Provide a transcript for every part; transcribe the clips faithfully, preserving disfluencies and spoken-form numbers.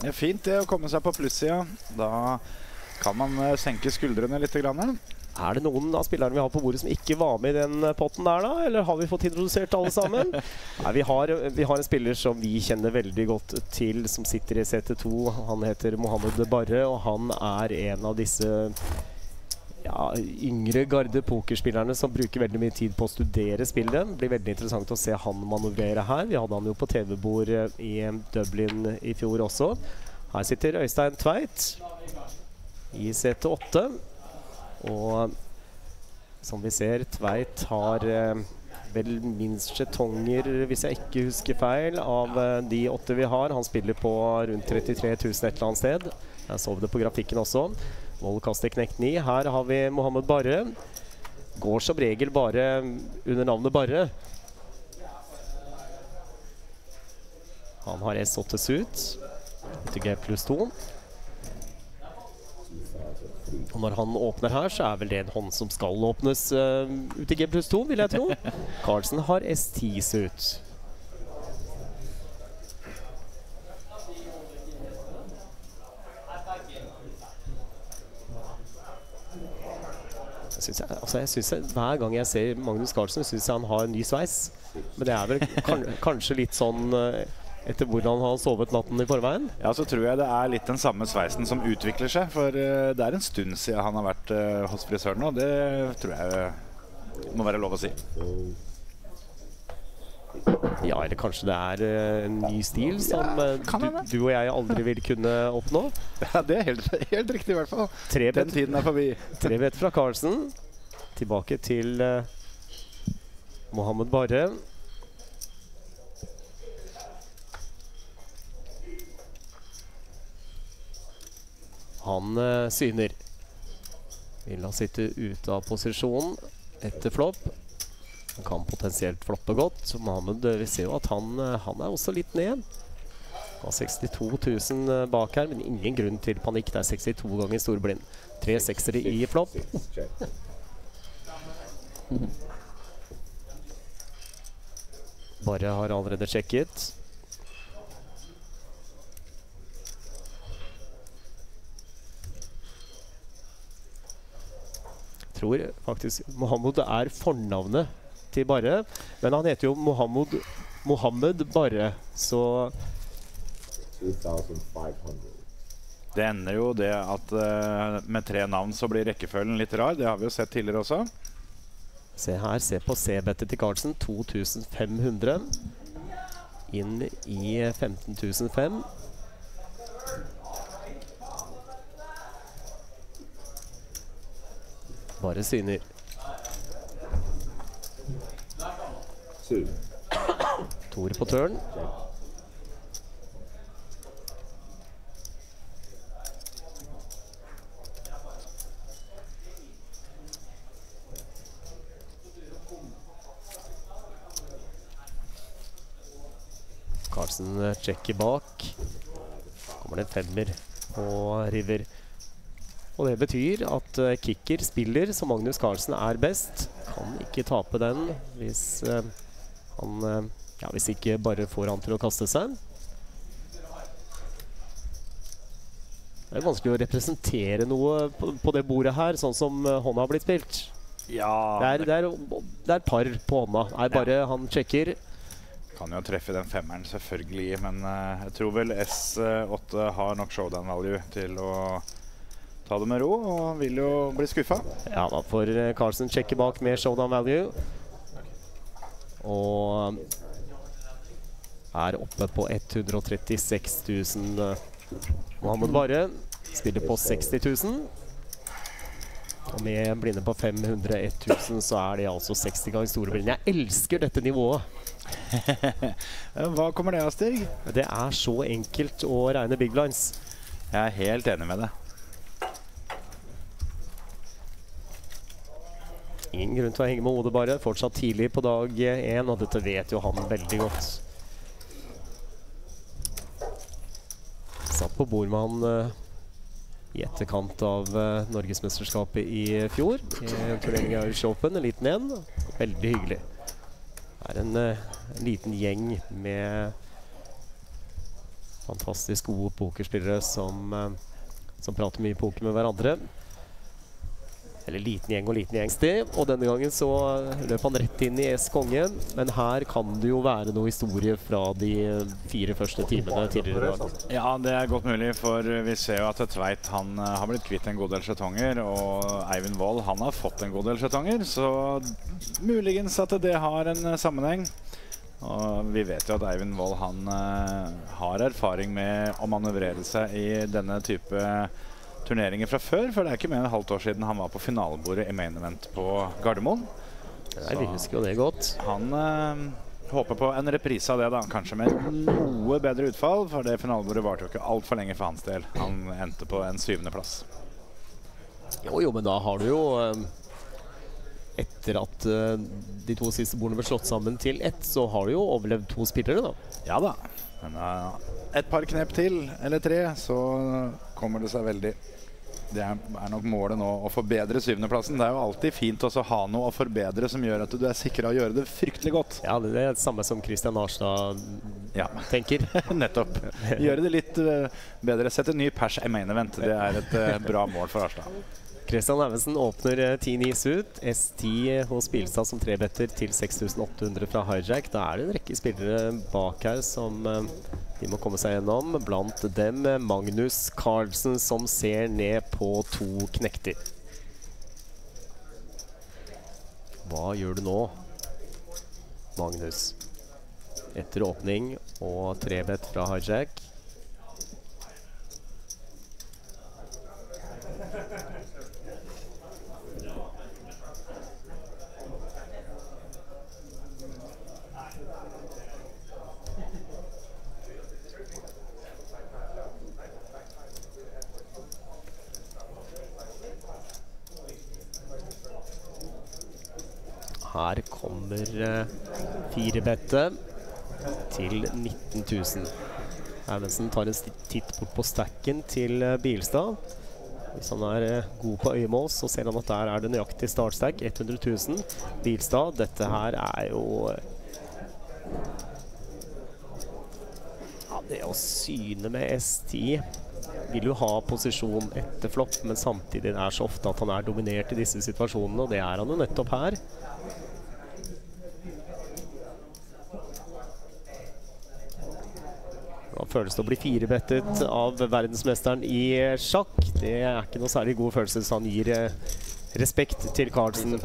Det er fint det å komme seg på plussida. Da kan man uh, senke skuldrene litt grann. Er det noen av spillerne vi har på bordet som ikke var med i den potten der da? Eller har vi fått introdusert alle sammen? Nei, vi har, vi har en spiller som vi kjenner veldig godt til, som sitter i C T to. Han heter Mohammed Barre, og han er en av disse ja, yngre garde pokerspillerne som bruker veldig mye tid på å studere spillet. Det blir veldig interessant å se han manøvrere her. Vi hadde han jo på T V-bord i Dublin i fjor også. Her sitter Øystein Tveit i C T åtte. Og som vi ser, Tveit har eh, vel minst skjetonger, hvis jeg ikke husker feil, av eh, de åtte vi har. Han spiller på rundt trettitre tusen et eller annet sted. Jeg så det på grafikken også. Vollkaster knekt ni. Her har vi Mohammed Barre. Går som regel bare under navnet Barre. Han har S åtte suit. U T G pluss to. Og når han åpner her, så er vel det en hånd som skal åpnes uh, U T G pluss to, vil jeg tro. Carlsen har S ti suit. Jeg synes jeg, altså jeg synes jeg, hver gang jeg ser Magnus Carlsen, synes jeg han har en ny sveis. Men det er vel kan, kanskje litt sånn... Uh, etter hvordan han har sovet natten i forveien? Ja, så tror jeg det er litt den samme sveisen som utvikler seg, for uh, det er en stund siden han har vært uh, hos frisøren, og det tror jeg må være lov å si. Ja, eller kanskje det er uh, en ny stil som uh, du, du og jeg aldri vil kunne oppnå? Ja, det er helt, helt riktig i hvert fall. Tre den tiden er forbi. Tre bet fra Carlsen. Tilbake til uh, Mohammed Barre. Han uh, syner. Vil han sitte ute av posisjonen etter flopp. Han kan potensielt floppe godt. Mohammed, vi ser jo at han, uh, han er også litt ned. Han har sekstito tusen uh, bak her, men ingen grunn til panikk. Det er sekstito ganger storblind. Tre seksere i flopp. Bare har allerede sjekket. Tror faktisk Mohammed er fornavnet til Barre, men han heter jo Mohammed, Mohammed Barre, så det ender jo det at uh, med tre navn så blir rekkefølgen litt rar. Det har vi jo sett tidligere også. Se her, se på C-bettet til Carlsen, to tusen fem hundre inn i femten tusen fem. Bare syner. Tor på turn. Carlsen sjekker bak. Kommer det en femmer på river. Og det betyr at uh, kicker spiller som Magnus Carlsen er best. Kan ikke tape den hvis uh, han uh, ja, hvis ikke bare får han til å kaste seg. Det er vanskelig å representere noe på, på det bordet her, sånn som uh, hånda har blitt spilt. Ja, det er, det er, det er par på hånda. Det er bare ja. Han sjekker. Kan jo treffe den femmeren selvfølgelig, men uh, jeg tror vel S åtte har nok showdown value til å ta det med ro, og vil jo bli skuffa. Ja, da får Carlsen sjekke bak med showdown value. Og er oppe på ett hundre trettiseks tusen. Mohammed Barre spiller på seksti tusen. Og med blinde på fem hundre og ett tusen så er det altså seksti ganger storeblind. Jeg elsker dette nivået. Hva kommer det av, Stig? Det er så enkelt å regne big blinds. Jeg er helt enig med det. Ingen grunn til å henge med hodet bare. Fortsatt tidlig på dag én, og dette vet jo han veldig godt. Satt på bord med han uh, i etterkant av uh, Norgesmesterskapet i fjor. I turneringen av Irish Open, en liten en. Veldig hyggelig. Det er en, uh, en liten gjeng med Fantastisk gode pokerspillere som, som prater mye poker med hverandre. Eller liten gjeng og liten gjeng. Og denne gangen så løp han rett inn i S-kongen. Men her kan det jo være noe historie fra de fire første timene tidligere i dag. Ja, det er godt mulig, for vi ser jo at Tveit han har blitt kvitt en god del skjetonger, og Eivind Wold han har fått en god del skjetonger, så muligens at det har en sammenheng. Og vi vet jo at Eivind Wold han uh, har erfaring med å manøvrere seg i denne type turneringer fra før, for det er ikke mer enn et halvt år siden han var på finalebordet i main event på Gardermoen. Nei, vi husker jo det godt. Han uh, håper på en reprise av det da, kanskje med noe bedre utfall, for det finalebordet var jo ikke alt for lenge for hans del. Han endte på en syvende plass. Jo, jo, men da har du jo um, etter at uh, de to siste bordene ble slått sammen til ett, så har du jo overlevd to spillere da. Ja da, men uh, et par knep til, eller tre, så kommer det seg veldig. Det er, er nok målet nå å forbedre syvendeplassen. Det er jo alltid fint også å ha noe å forbedre som gjør at du er sikker å gjøre det fryktelig godt. Ja, det er det samme som Christian Arstad ja. tenker. Nettopp. Gjøre det litt uh, bedre. Sette ny pers i main event. Det er et uh, bra mål for Arstad. Christian Evensen åpner ti nis ut. S ti hos Bilstad som trebetter til seks tusen åtte hundre fra Hijack. Da er det en rekke spillere bak her som uh, de må komme seg gjennom. Blant dem Magnus Carlsen som ser ned på to knekter. Hva gjør du nå, Magnus? Etter åpning og trebett fra Hijack. Her kommer uh, fire bettet til nitten tusen. Evensen tar en titt bort på stacken til uh, Bilstad. Hvis han er uh, god på øyemål, så ser han at der er det nøyaktig startstack, hundre tusen. Bilstad, dette her er jo uh, ja, det å syne med S ti vil jo ha posisjon etter flopp, men samtidig er det så ofte at han er dominert i disse situasjonene, og det er han jo nettopp her. Da føles det å bli firebettet av verdensmesteren i sjakk. Det er ikke noe særlig god følelse, så han gir eh, respekt til Carlsen.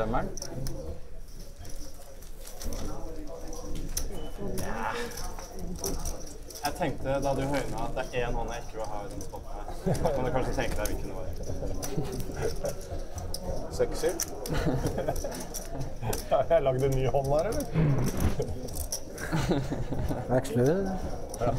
Jeg tenkte da du høyna at det er en hånd jeg ikke vil ha i den spotten her. Da kan du kanskje tenke deg hvilken det var. Sexy. Har jeg lagd en ny hånd her, eller? Veksler du? Ja.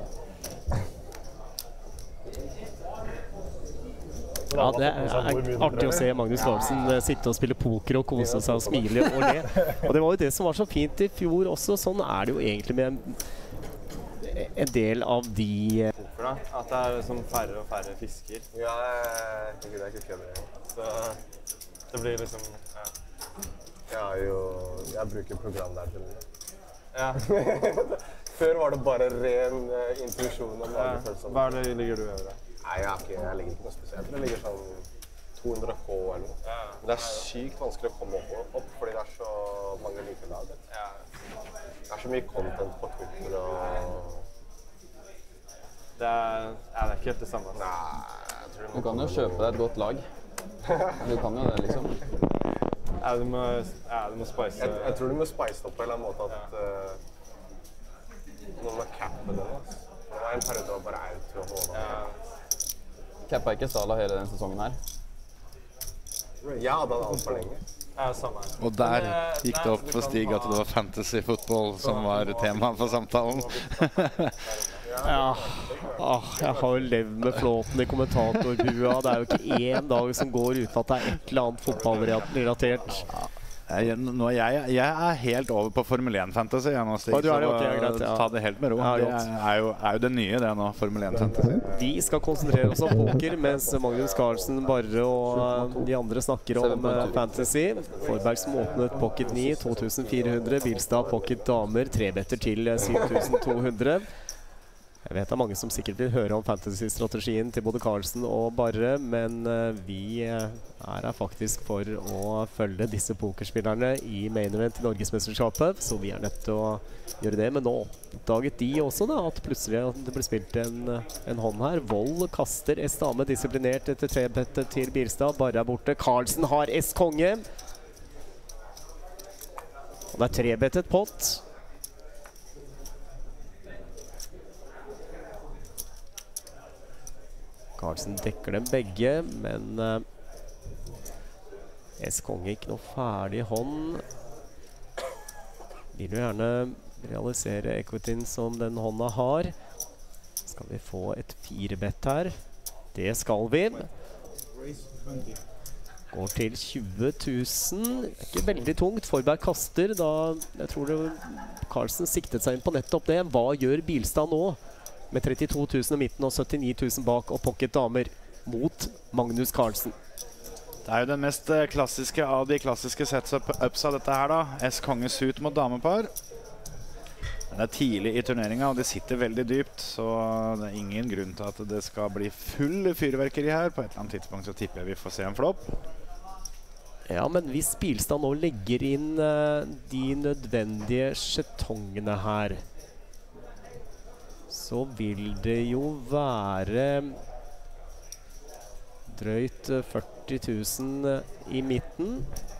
Ja, det er artig å se Magnus Carlsen sitte og spille poker og kose seg og smile og le. Og det var jo det som var så fint i fjor også. Sånn er det jo egentlig med en, en del av de Hvorfor da? At det er liksom færre og færre fisker. Ja, jeg tenker det er ikke kødder. Så det blir liksom ja. Jeg har jo jeg bruker program der til det. Ja. Før var det bare ren uh, intuisjon og magefølelse. Hva er det ligger du over det? Nei, jeg, ikke, jeg ligger ikke noe spesielt. Det ligger sånn to hundre K eller noe. Ja. Men det er sykt vanskelig å komme opp, opp fordi det er så mange like lag. Ja. Det er så mye content på Twitter og... Det er, ja, det er ikke helt det samme. Nei, jeg tror du kan jo kjøpe deg et godt lag. Du kan jo det, liksom. Ja, du må, ja, du må spice... Jeg, jeg tror du må spice opp på en eller annen måte at... Ja. Uh, noen må cappe den, altså. Det var en periode av bare out og hånda. Ja. Kappa ikke Salah hele den sesongen her? Ja, det hadde alt for lenge. Ja, samme. Og der gikk det opp for Stig at det var fantasy football som var tema for samtalen. Ja, ah, jeg har jo levd med flåten i kommentatorbua. Det er jo ikke én dag som går uten at det er et eller annet fotballrelatert. Jeg, nå, jeg, jeg er helt over på Formel én-fantasy. Jeg nå, Stig, oh, du er det, okay, greit, ja. Ta det helt med ro. Ja, det er jo, er jo det nye, det nå, Formel én-fantasy. Vi skal konsentrere oss om poker, mens Magnus Carlsen, Barre og de andre snakker om uh, fantasy. Forberg som åpnet Pocket ni, to tusen fire hundre. Bilstad Pocket damer, trebetter til syv tusen to hundre. Jeg vet det er mange som sikkert vil høre om fantasy-strategien til både Carlsen og Barre, men uh, vi uh, er her faktisk for å følge disse pokerspillerne i main event i Norgesmesterskapet, så vi er nødt til å gjøre det. Men nå oppdaget de også da, at plutselig det ble spilt en, en hånd her. Vold kaster S-dame disiplinert etter trebettet til Bilstad. Barre er borte. Carlsen har S-konge. Og det er trebettet pott. Carlsen dekker dem begge, men uh, S-konge ikke noe ferdig hånd. Vil jo gjerne realisere equityen som den hånda har. Skal vi få et firebett her? Det skal vi. Går til tjue tusen. Ikke veldig tungt. Forberg kaster. Da, jeg tror det, Carlsen siktet seg inn på nettopp det. Hva gjør Bilstad nå? Med trettito tusen i midten og syttini tusen bak og pocket damer mot Magnus Carlsen. Det er jo den mest klassiske av de klassiske setups av dette her da. S-konge suit mot damepar. Den er tidlig i turneringen, og det sitter veldig dypt, så det er ingen grunn til at det skal bli full fyrverkeri her. På et eller annet tidspunkt så tipper jeg vi får se en flopp. Ja, men hvis Bilstad nå legger inn uh, de nødvendige skjetongene her, så vil det jo være drøyt førti tusen i midten.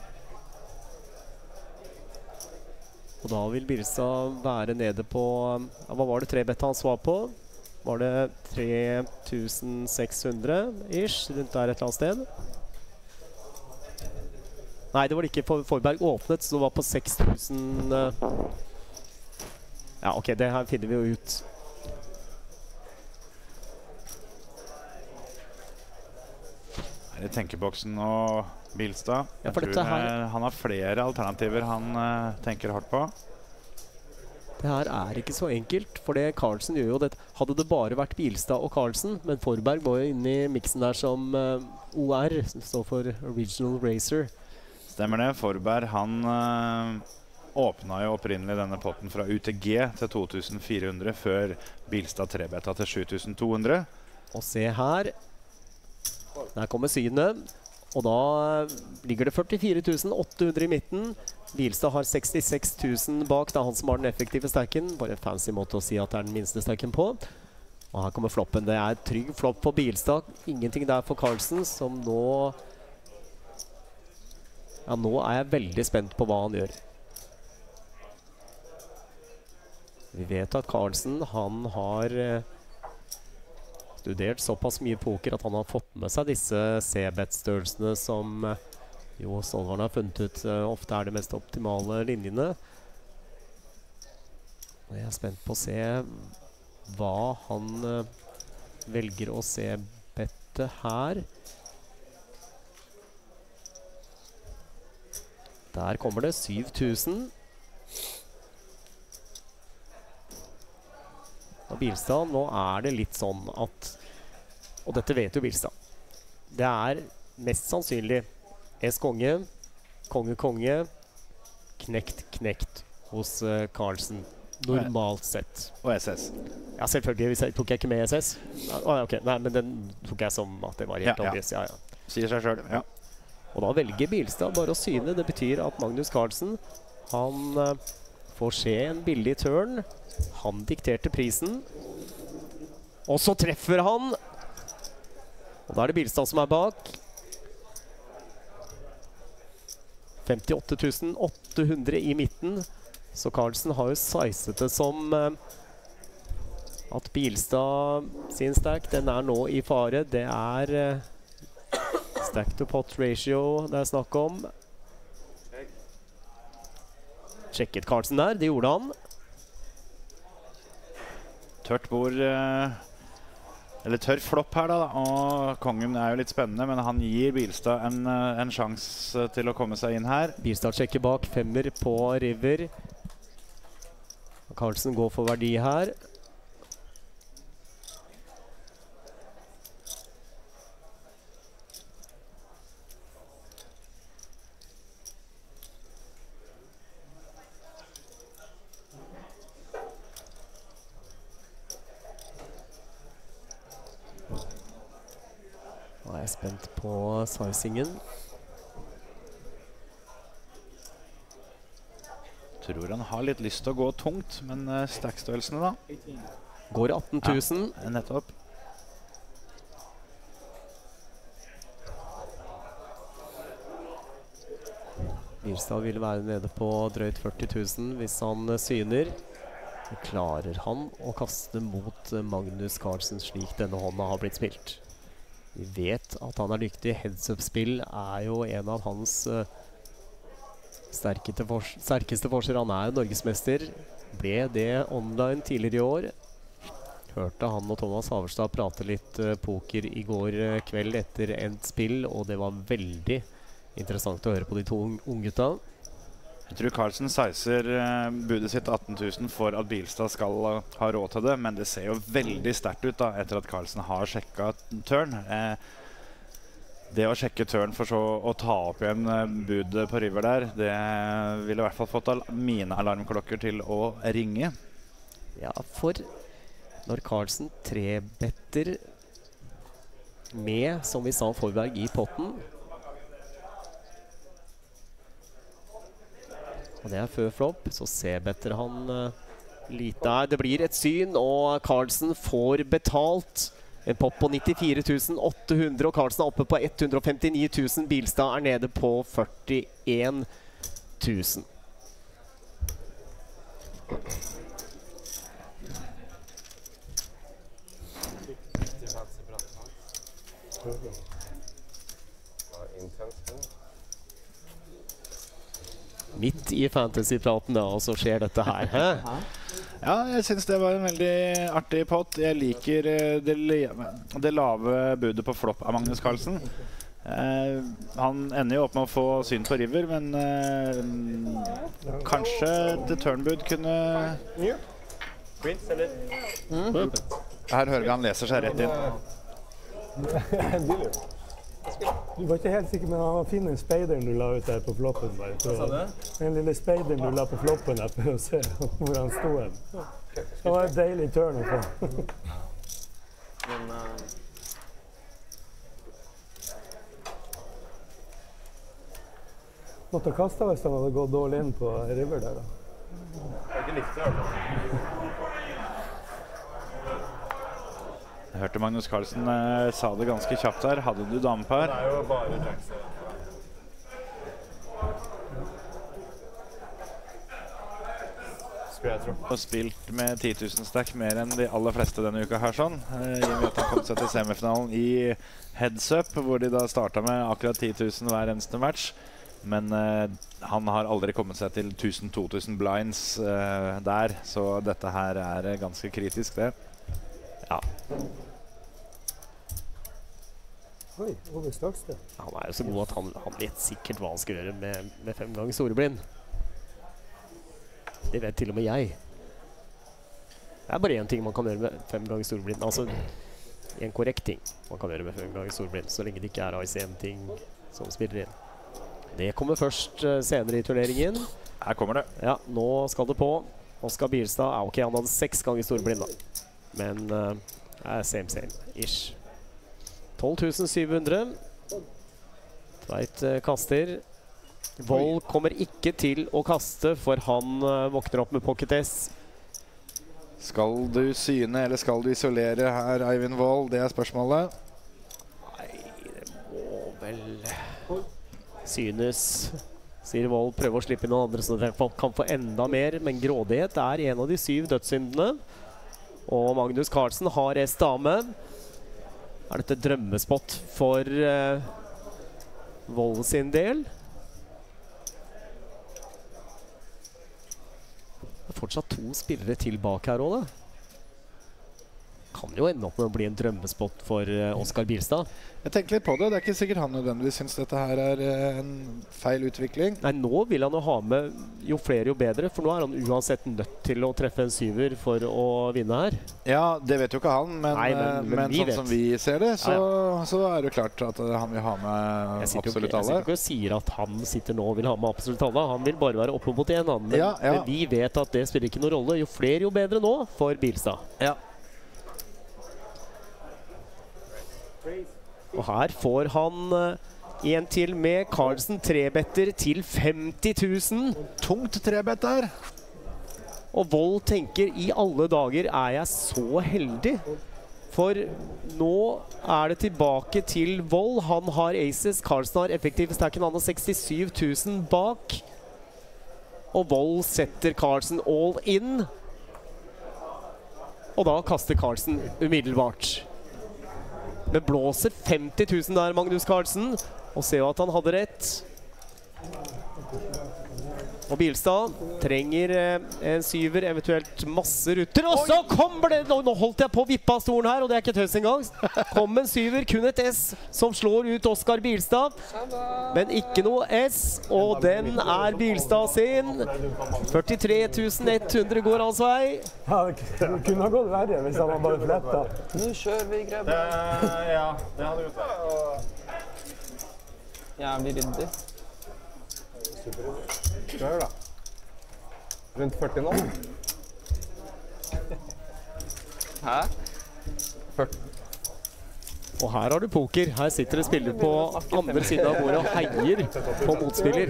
Og da vil Bilstad være nede på, ja, hva var det trebettet han svar på? Var det tre tusen seks hundre ish, rundt der et eller annet sted? Nei, det var det ikke. For Forberg åpnet, så det var på seks tusen. Ja, ok, det her finner vi jo ut. Her i tenkeboksen og Bilstad. Ja, Jeg for tror dette her- eh, han har flere alternativer han eh, tenker hardt på. Det her er ikke så enkelt, for det Carlsen gjør jo det. Hadde det bare vært Bilstad og Carlsen, men Forberg var jo inne i miksen der som uh, O R, som står for Original Racer. Stemmer det. Forberg, han eh, åpnet jo opprinnelig denne potten fra U T G til to tusen fire hundre, før Bilstad trebetta til sju tusen to hundre. Og se her. Der kommer syvende. Og da ligger det førtifire tusen åtte hundre i midten. Bilstad har sekstiseks tusen bak. Det er han som har den effektive stacken. Bare en fancy måte å si at det er den minste stacken på. Og her kommer floppen. Det er trygg flopp på Bilstad. Ingenting der for Carlsen, som nå... Ja, nå er jeg veldig spent på hva han gjør. Vi vet at Carlsen, han har... Eh, studert såpass mye poker at han har fått med seg disse C-bet-størrelsene som uh, jo Solvaren har funnet ut uh, ofte er de mest optimale linjene. Og jeg er spent på å se hva han uh, velger å C-bette her. Der kommer det syv tusen. Og Bilstad, nå er det litt sånn at, og dette vet jo Bilstad, det er mest sannsynlig S-konge, konge-konge, knekt-knekt hos uh, Carlsen, normalt sett. Og S S. Ja, selvfølgelig, hvis jeg, tok jeg ikke med S S? Ah, ok, nei, men den tok jeg som at det var helt Ja, ja. obvious, ja, ja. Sier seg selv, ja. Og da velger Bilstad bare å syne. Det betyr at Magnus Carlsen, han uh, får se en billig turn. Han dikterte prisen. Og så treffer han. Og da er det Bilstad som er bak. femtiåtte tusen åtte hundre i midten. Så Carlsen har jo sizet det som uh, at Bilstad sin stack, den er nå i fare. Det er uh, stack to pot ratio det er snakk om. Sjekket Carlsen der, det gjorde han. Tørt bord, eh, eller tørr flopp her da, og kongen er jo litt spennende, men han gir Bilstad en, eh, en sjans til å komme seg inn her. Bilstad sjekker bak, femmer på river. Carlsen går for verdi her. Spent på sizingen. Tror han har litt lyst til å gå tungt, men uh, stackstørrelsene da? Går atten tusen. Ja, nettopp. Bjørstad vil være nede på drøyt førti tusen hvis han uh, syner. Klarer han å kaste mot uh, Magnus Carlsen slik denne hånda har blitt spilt? Vi vet at han er dyktig. Heads-up-spill er jo en av hans uh, sterkeste, fors sterkeste forskjell. Han er jo norgesmester. Ble det online tidligere i år. Hørte han og Thomas Haverstad prate litt uh, poker i går uh, kveld etter endt spill, og det var veldig interessant å høre på de to unggutta. Jeg tror Carlsen sizer uh, budet sitt atten tusen for at Bilstad skal uh, ha råd til det, men det ser jo veldig sterkt ut da, etter at Carlsen har sjekket turn. Eh, det å sjekke turn for så å ta opp igjen uh, budet på river der, det ville i hvert fall fått al mine alarmklokker til å ringe. Ja, for når Carlsen trebetter med, som vi sa, Forberg i potten, og det er før flopp, så C-better han uh, lite her. Det blir et syn, og Carlsen får betalt en pop på nittifire tusen åtte hundre, og Carlsen er oppe på ett hundre femtini tusen. Bilstad er nede på førtien tusen. Midt i fantasypraten da, og så skjer dette her. Hæ? Ja, jeg synes det var en veldig artig pott. Jeg liker uh, det, det lave budet på flopp av Magnus Carlsen. Uh, han ender jo opp med å få syn på river, men uh, kanskje The Turnbud kunne... Mm. Her hører vi han leser seg rett inn. Du var ikke helt sikker, men han var fin den speideren du la ut der på floppen. Bare, den lille speideren du la på floppen der for å se hvor han stod hen. Det var et deilig turn å få. Men uh... måtte ha kastet hvis han hadde gått dårlig inn på river der da. Jeg ikke likte det. Jeg hørte Magnus Carlsen eh, sa det ganske kjapt her. Hadde du damepar? Det er jo bare Jackson. Skulle jeg tro. Og spilt med ti tusen stack mer enn de aller fleste denne uka her sånn. Eh, I og med at han kom seg til semifinalen i Heads Up, hvor de da startet med akkurat ti tusen hver eneste match. Men eh, han har aldri kommet seg til tusen to tusen blinds eh, der, så dette her er ganske kritisk det. Ja. Oi, over startsted. Han er jo så god at han, han vet sikkert hva han skal gjøre med, med fem ganger storeblind. Det vet til og med jeg. Det er bare en ting man kan gjøre med fem ganger storeblind. Altså, en korrekt ting man kan gjøre med fem ganger storeblind, så lenge det ikke er I C M-ting som spiller inn. Det kommer først uh, senere i turneringen. Her kommer det. Ja, nå skal det på. Oskar Bjørstad, ja, ok, han hadde seks ganger storeblind da. Men uh, er same same ish. tolv tusen syv hundre. Tveit uh, kaster. Vold kommer ikke til å kaste, for han uh, våkner opp med pocket S. Skal du syne eller skal du isolere her, Eivind Vold? Det er spørsmålet. Nei, det må vel synes, sier Vold. Prøver å slippe inn noen andre så de kan få enda mer, men grådighet er en av de syv dødssyndene. Og Magnus Carlsen har S dame. Er dette drømmespott for uh, Vold sin del? Det er fortsatt to spillere tilbake her også da. Kan jo ende opp med å bli en drømmespott for uh, Oskar Bjørstad. Jeg tenker litt på det. Det er ikke sikkert han nødvendigvis synes dette her er uh, en feil utvikling. Nei, nå vil han jo ha med jo flere jo bedre, for nå er han uansett nødt til å treffe en syver for å vinne her. Ja, det vet jo ikke han, men, Nei, men, men, men sånn vet. som vi ser det, så, ja, ja. så er det jo klart at uh, han vil ha med absolutt alle. Jeg sitter ikke og sier at han sitter nå og vil ha med absolutt alle. Han vil bare være oppe mot en annen. Men, ja, ja. men vi vet at det spiller ikke noen rolle. Jo flere jo bedre nå for Bjørstad. Ja. Og her får han uh, en til med Carlsen trebetter til femti tusen. Tungt trebett der. Og Vold tenker, i alle dager er jeg så heldig. For nå er det tilbake til Vold. Han har aces, Carlsen har effektiv stacken, han har sekstisju tusen bak. Og Vold setter Carlsen all in. Og da kaster Carlsen umiddelbart. Det blåser femti tusen der, Magnus Carlsen. Og ser jo at han hadde rett. Og Bilstad trenger eh, en syver, eventuelt masse rutter. Og så kommer det! Nå, nå holdt jeg på å vippe av stolen her, og det er ikke tøys engang. Kom en syver, kun et S, som slår ut Oskar Bilstad. Men ikke noe S, og den er Bilstad sin. førtitre tusen ett hundre går hans vei. Ja, det kunne ha gått verre hvis han var bare fletta. Nå kjører vi, Greb. Ja, det hadde gjort det. Jævlig ryddig. Kjør da. Rundt førti nå. Hæ? førti. Og her har du poker. Her sitter det spiller på andre siden av bordet og heier på motspiller.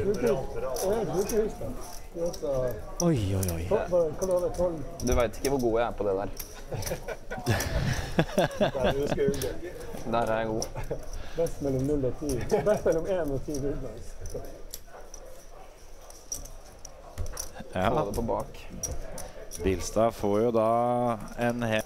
Oi, oi, oi. Du vet ikke hvor god jeg er på det der. Der er jeg god. Best mellom null og ti. Best mellom én og ti rundens. Ja. Få det på bak. Bilstad får jo da en hel...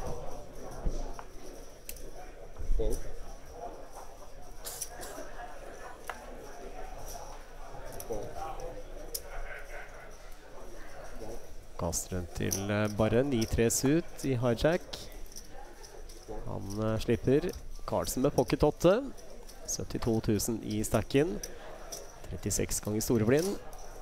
Kaster den til bare ni tre suit i hijack. Han uh, slipper Carlsen med pocket åtte. syttito tusen i stacken. trettiseks ganger storeblind.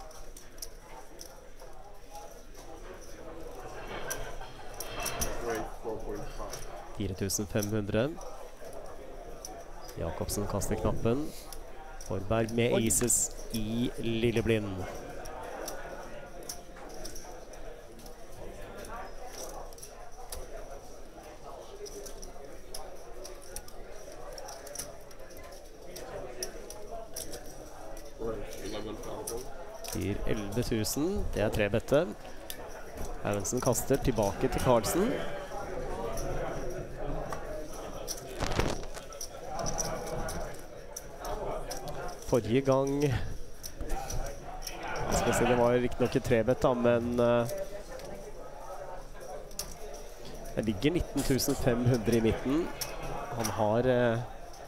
fire tusen fem hundre. Jakobsen kaster knappen. Forberg med aces i lilleblind. Gir elleve tusen. Det er tre bette. Evensen kaster tilbake til Carlsen. Forrige gang jeg skal si, det var riktig nok et trebett da, men uh, det ligger nitten tusen fem hundre i midten. Han har uh,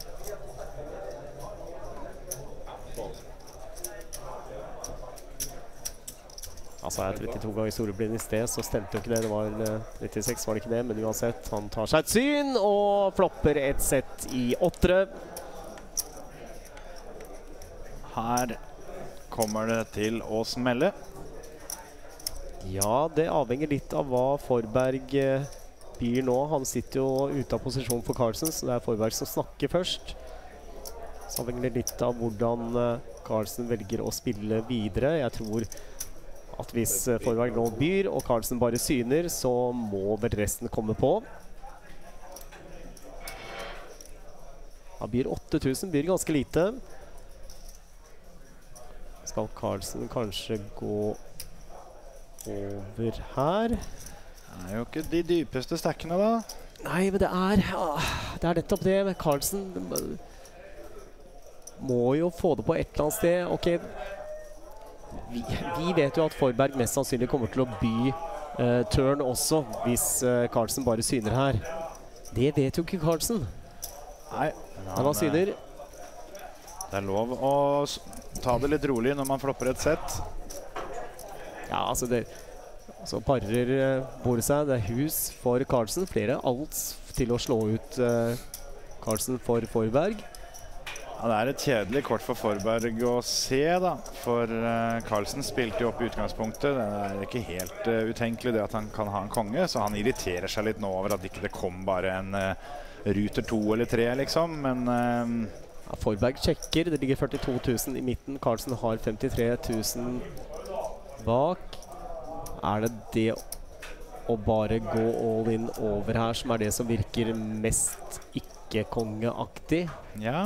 altså er trettito ganger storeblind i sted, så stemte jo ikke det. Det var uh, trettiseks, var det ikke det, men uansett, han tar seg et syn og flopper et sett i åttere. Her kommer det til å smelle. Ja, det avhenger litt av hva Forberg eh, byr nå. Han sitter jo ute av posisjon for Carlsen, så det er Forberg som snakker først. Så avhenger det litt av hvordan eh, Carlsen velger å spille videre. Jeg tror at hvis eh, Forberg nå byr, og Carlsen bare syner, så må vel resten komme på. Han byr åtte tusen, byr ganske lite. Skal Carlsen kanskje gå over her? Det er jo ikke de dypeste stackene da. Nei, men det er ja, det er nettopp det med Carlsen. Må jo få det på et eller annet sted. Ok, vi, vi vet jo at Forberg mest sannsynlig kommer til å by uh, turn også, hvis uh, Carlsen bare syner her. Det vet jo ikke Carlsen. Nei. Men han syner. Det er lov å ta det litt rolig når man flopper et sett. Ja, altså det... Så parer uh, bordet seg. Det er hus for Carlsen. Flere alt til å slå ut uh, Carlsen for Forberg. Ja, det er et kjedelig kort for Forberg å se da. For uh, Carlsen spilte jo opp i utgangspunktet. Det er ikke helt uh, utenkelig det at han kan ha en konge. Så han irriterer seg litt nå over at ikke det kom bare en uh, ruter to eller tre, liksom. Men... Uh, Ja, Forberg sjekker, det ligger førtito tusen i midten. Carlsen har femtitre tusen bak. Er det det å bare gå all in over her som er det som virker mest ikke sjekkekongeaktig. Ja.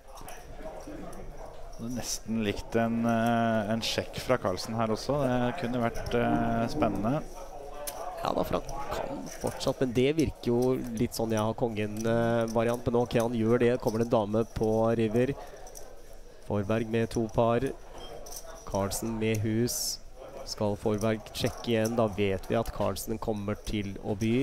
Det er nesten likt en, uh, en sjekk fra Carlsen her også. Det kunne vært uh, spennende. Ja da, for han kan fortsatt, men det virker jo litt sånn jeg har kongen-variant. Men ok, han gjør det. Kommer det en dame på river. Forberg med to par. Carlsen med hus. Skal Forberg sjekke igjen, da vet vi at Carlsen kommer til å by.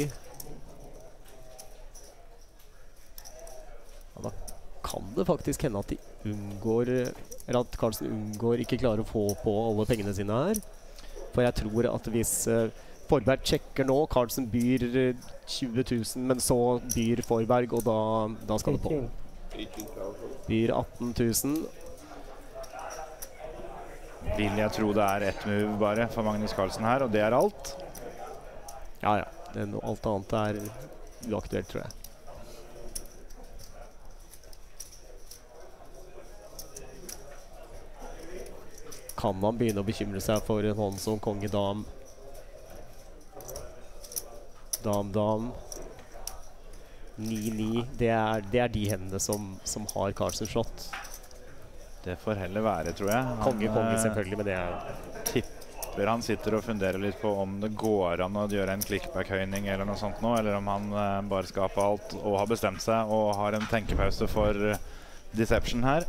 Ja, da kan det faktisk hende at de unngår, eller at Carlsen unngår, ikke klarer å få på alle pengene sine her. For jeg tror at hvis uh, Forberg sjekker nå, Carlsen byr uh, tjue tusen, men så byr Forberg, og da, da skal det på. Byr atten tusen. Vil jeg tro det er ett move bare for Magnus Carlsen her, og det er alt. Ja, ja. Det er no, alt annet er uaktuelt, tror jeg. Kan man begynne å bekymre seg for en hånd som konge dam? Dam, dam. ni ni. Det er, det er de hendene som, som har Carlsen slått. Det får heller være, tror jeg. Han, konge, konge selvfølgelig, men det er... tipper han sitter og funderer litt på om det går an å gjøre en clickback-høyning eller noe sånt nå, eller om han uh, bare skaper alt og har bestemt seg og har en tenkepause for uh, deception her.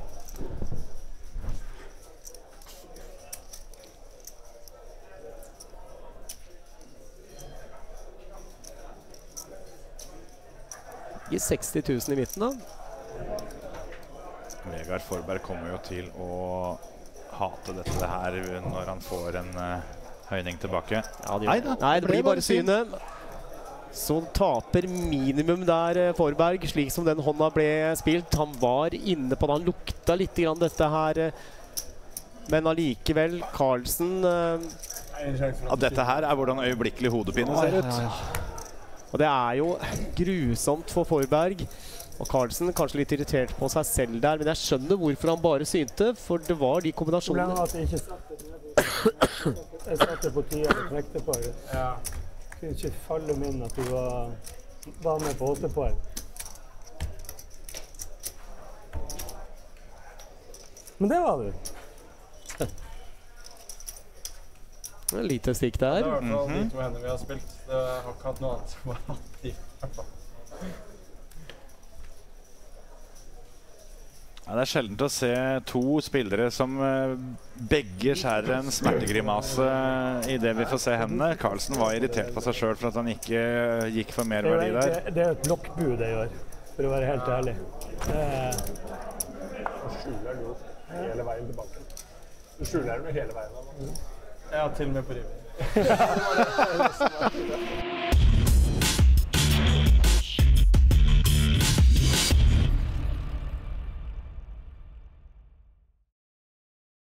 I seksti tusen i midten da. Vegard Forberg kommer jo til å hate dette her når han får en uh, høyning tilbake. Ja, det, Nei, da, Nei, det blir bare syne. Så taper minimum der uh, Forberg, slik som den hånda ble spilt. Han var inne på det, han lukta litt grann dette her. Uh, men allikevel, Carlsen... Uh, ja, dette her er hvordan øyeblikkelig hodepine ser ut. Ja, ja. Og det er jo grusomt for Forberg. Og Carlsen kanskje litt irritert på seg selv der, men jeg skjønner hvorfor han bare synte, for det var de kombinasjonene. Problemet var at jeg ikke satt det. Jeg satt det på tida og knekte på det. Ja. Kunne ikke falle min at du var, var med på åtte par. Men det var du. Det er lite stikk der. Det er i hvert fall de to hender vi har spilt. Det har ikke hatt noe annet som har hatt de. Ja, det er sjeldent å se to spillere som uh, begge skjærer en smertegrimase i det vi får se hendene. Carlsen var irritert på seg selv for at han ikke uh, gikk for mer verdi der. Det, det er et blokkbud jeg gjør, for å være helt ærlig. Du skjuler jo hele veien tilbake. Du skjuler den hele veien. Da. Ja, til og med på rivet.